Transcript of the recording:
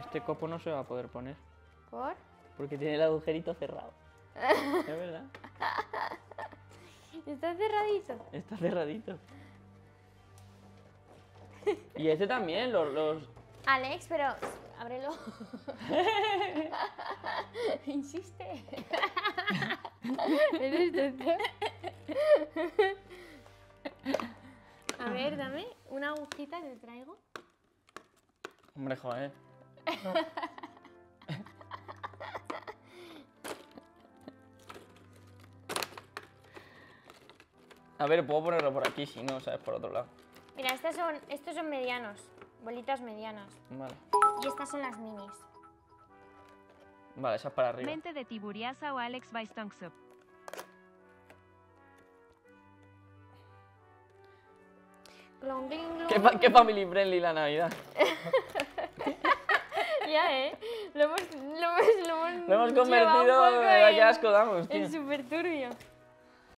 Este copo no se va a poder poner. ¿Por? Porque tiene el agujerito cerrado. ¿Es verdad? Está cerradito. Está cerradito. Y este también, los... Alex, pero ábrelo. Insiste. Eres tonto. A ver, dame una agujita que te traigo. Hombre, joder. A ver, puedo ponerlo por aquí, si no, ¿sabes? Por otro lado. Mira, estos son medianos, bolitas medianas. Vale. Y estas son las minis. Vale, esa es para arriba. Mente de Tiburiasa o Alex Weistongsup. Glon, glin, glon. ¿Qué family friendly la Navidad? Ya, lo hemos Lo hemos llevado un convertido poco de qué asco damos, tío. en súper turbio.